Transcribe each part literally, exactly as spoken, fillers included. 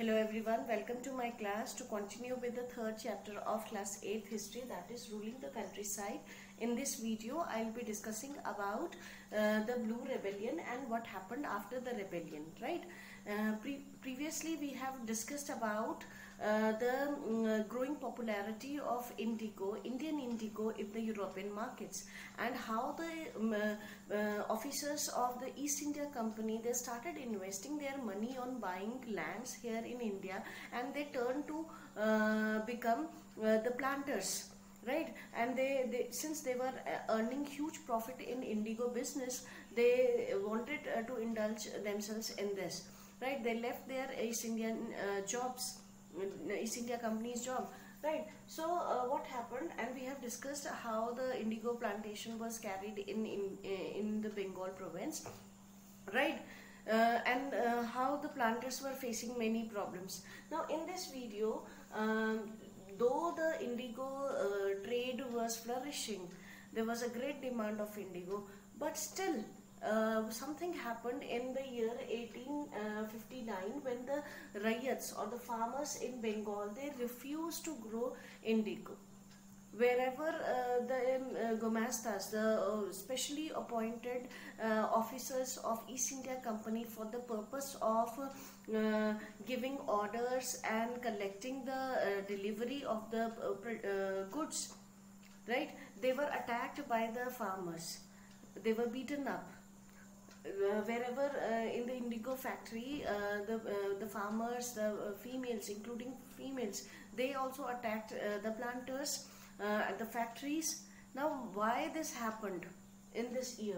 Hello everyone, welcome to my class to continue with the third chapter of class eighth history, that is ruling the countryside. In this video, I will be discussing about uh, the Blue Rebellion and what happened after the rebellion, right? Uh, pre previously, we have discussed about uh, the um, growing popularity of indigo, Indian indigo in the European markets, and how the um, uh, uh, officers of the East India Company, they started investing their money on buying lands here in India, and they turned to uh, become uh, the planters, right? And they, they since they were uh, earning huge profit in indigo business, they wanted uh, to indulge themselves in this, right? They left their East Indian uh, jobs, East India Company's job, right? So uh, what happened, and we have discussed how the indigo plantation was carried in in in the Bengal province, right? Uh, and uh, how the planters were facing many problems. Now in this video, um, though the indigo uh, trade was flourishing, there was a great demand of indigo, but still uh, something happened in the year eighteen fifty-nine when the ryots or the farmers in Bengal, they refused to grow indigo. Wherever uh, the um, uh, Gomastas, the uh, specially appointed uh, officers of East India Company for the purpose of uh, giving orders and collecting the uh, delivery of the uh, uh, goods, right? They were attacked by the farmers. They were beaten up. Uh, wherever uh, in the indigo factory, uh, the uh, the farmers, the uh, females, including females, they also attacked uh, the planters uh, at the factories. Now, why this happened in this year?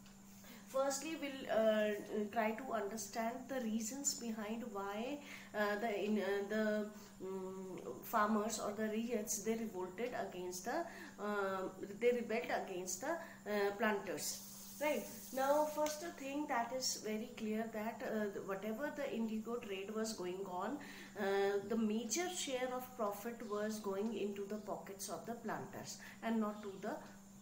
Firstly, we'll uh, try to understand the reasons behind why uh, the in, uh, the um, farmers or the ryots, they revolted against the uh, they rebelled against the uh, planters. Right. Now, first thing that is very clear, that uh, whatever the indigo trade was going on, uh, the major share of profit was going into the pockets of the planters and not to the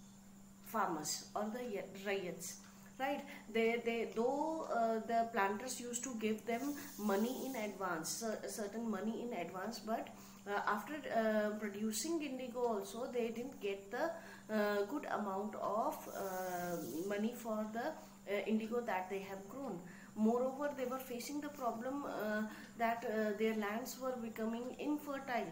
farmers or the ryots. Right, they they though uh, the planters used to give them money in advance, uh, certain money in advance, but uh, after uh, producing indigo also, they didn't get the uh, good amount of uh, money for the uh, indigo that they have grown. Moreover, they were facing the problem uh, that uh, their lands were becoming infertile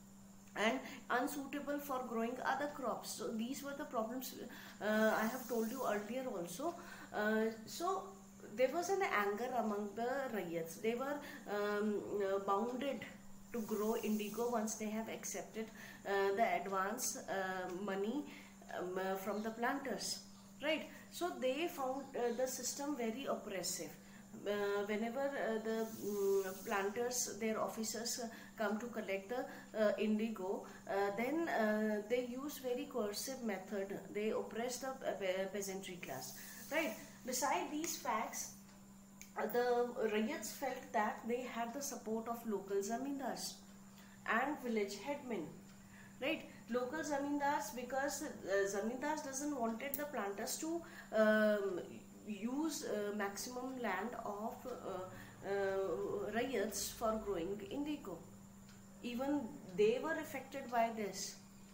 and unsuitable for growing other crops. So these were the problems uh, I have told you earlier also. Uh, so there was an anger among the ryots. They were um, uh, bounded to grow indigo once they have accepted uh, the advance uh, money um, uh, from the planters, right? So they found uh, the system very oppressive. Uh, whenever uh, the um, planters, their officers uh, come to collect the uh, indigo, uh, then uh, they use very coercive method. They oppress the uh, peasantry class, right? Beside these facts, uh, the ryots felt that they had the support of local zamindars and village headmen, right? Local zamindars, because uh, zamindars doesn't wanted the planters to um, use uh, maximum land of uh, uh, ryots for growing indigo. Even they were affected by this.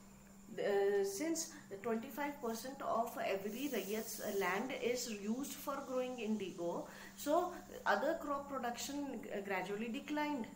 Uh, since twenty-five percent of every ryot's land is used for growing indigo, so other crop production gradually declined.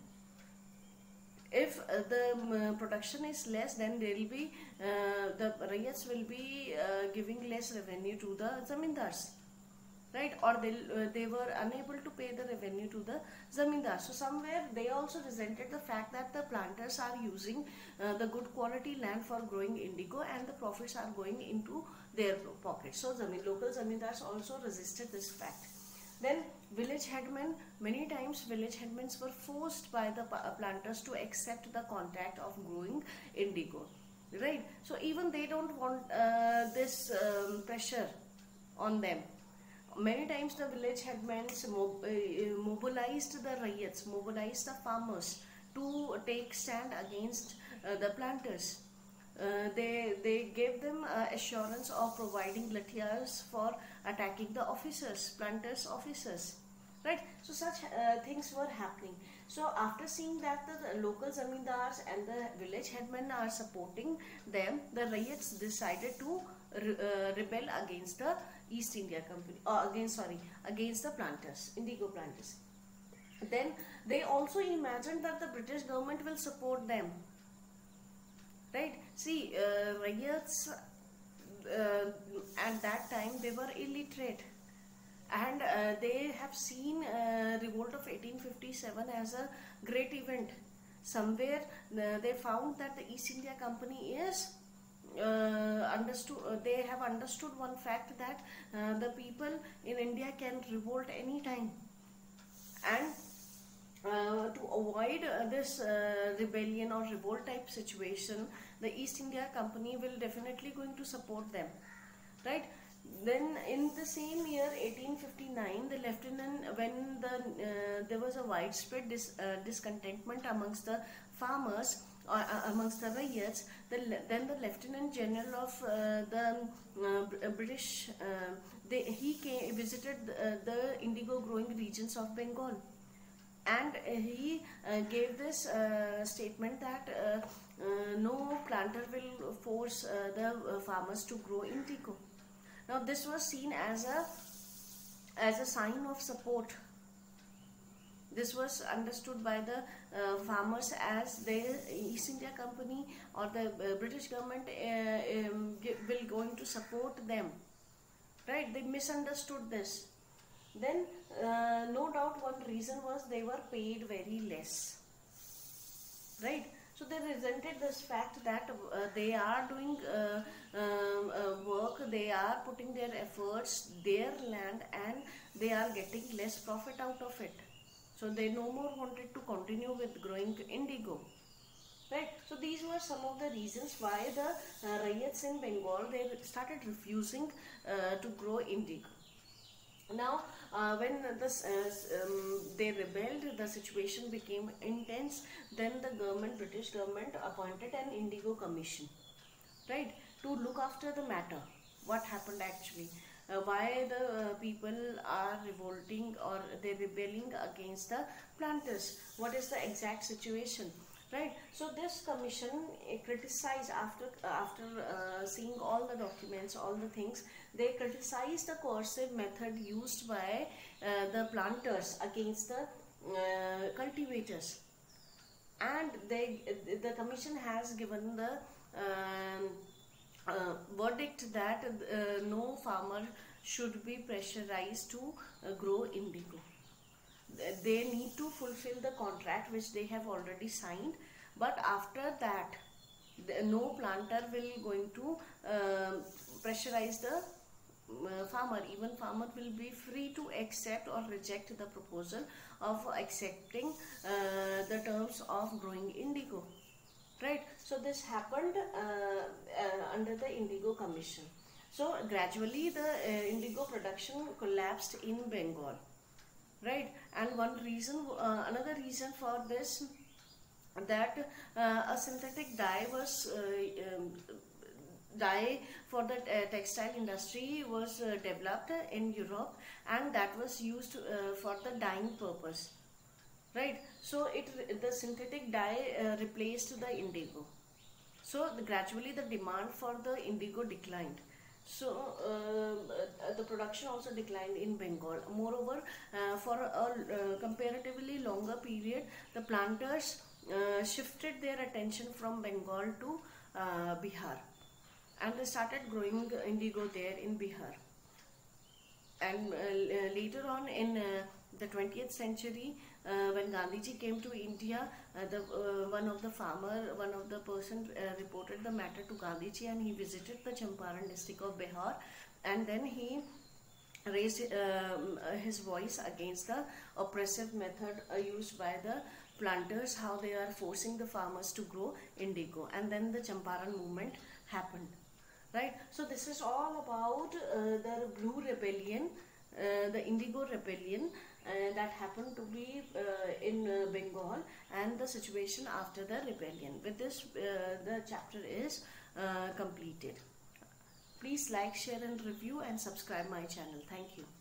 If uh, the um, production is less, then there will be uh, the ryots will be uh, giving less revenue to the zamindars, right? Or they uh, they were unable to pay the revenue to the zamindar. So somewhere they also resented the fact that the planters are using uh, the good quality land for growing indigo, and the profits are going into their pockets. So zamin, local zamindars also resisted this fact. Then village headmen, many times village headmen were forced by the planters to accept the contract of growing indigo, right? So even they don't want uh, this um, pressure on them. Many times the village headmen mob, uh, mobilized the ryots, mobilized the farmers to take stand against uh, the planters. Uh, they, they gave them uh, assurance of providing lathiars for attacking the officers, planters officers, right? So such uh, things were happening. So after seeing that the local zamindars and the village headmen are supporting them, the ryots decided to re uh, rebel against the East India Company, or against sorry against the planters, indigo planters. Then they also imagined that the British government will support them, right? See, uh, ryots uh, at that time they were illiterate, and uh, they have seen uh, revolt of eighteen fifty-seven as a great event. Somewhere uh, they found that the East India Company is uh, understood. Uh, they have understood one fact, that uh, the people in India can revolt anytime, and uh, to avoid uh, this uh, rebellion or revolt type situation, the East India Company will definitely going to support them, right? Then in the same year eighteen fifty-nine, the lieutenant, when the uh, there was a widespread dis, uh, discontentment amongst the farmers or uh, amongst the ryots, the, then the Lieutenant General of uh, the uh, British, uh, they, he came, visited uh, the indigo growing regions of Bengal. And uh, he uh, gave this uh, statement that uh, uh, no planter will force uh, the uh, farmers to grow indigo. Now this was seen as a as a sign of support. This was understood by the uh, farmers as the East India Company or the uh, British government uh, um, will going to support them, right? They misunderstood this. Then uh, no doubt one reason was they were paid very less, right? So they resented this fact that uh, they are doing uh, um, uh, work, they are putting their efforts, their land, and they are getting less profit out of it. So they no more wanted to continue with growing indigo, right? So these were some of the reasons why the uh, ryots in Bengal, they started refusing uh, to grow indigo. Now, uh, when this, uh, um, they rebelled, the situation became intense. Then the government, British government, appointed an indigo commission, right, to look after the matter. What happened actually? Uh, why the uh, people are revolting or they rebelling against the planters? What is the exact situation? Right, so this commission uh, criticized after uh, after uh, seeing all the documents, all the things, they criticized the coercive method used by uh, the planters against the uh, cultivators, and they the commission has given the um, uh, verdict that uh, no farmer should be pressurized to uh, grow indigo. They need to fulfill the contract which they have already signed, but after that the, no planter will going to uh, pressurize the uh, farmer. Even farmer will be free to accept or reject the proposal of accepting uh, the terms of growing indigo, right? So this happened uh, uh, under the Indigo Commission. So gradually the uh, indigo production collapsed in Bengal, right? And one reason, uh, another reason for this, that uh, a synthetic dye was uh, um, dye for the uh, textile industry was uh, developed in Europe, and that was used uh, for the dyeing purpose, right? So it the synthetic dye uh, replaced the indigo. So the, gradually the demand for the indigo declined. So uh, the production also declined in Bengal. Moreover, uh, for a, a comparatively longer period, the planters uh, shifted their attention from Bengal to uh, Bihar, and they started growing indigo there in Bihar. And uh, later on in uh, the twentieth century, uh, when Gandhiji came to India, uh, the uh, one of the farmer, one of the person uh, reported the matter to Gandhiji, and he visited the Champaran district of Bihar, and then he raised uh, his voice against the oppressive method uh, used by the planters, how they are forcing the farmers to grow indigo, and then the Champaran movement happened. Right, so this is all about uh, the Blue Rebellion, uh, the Indigo Rebellion uh, that happened to be uh, in uh, Bengal, and the situation after the rebellion. With this, uh, the chapter is uh, completed. Please like, share and review and subscribe my channel. Thank you.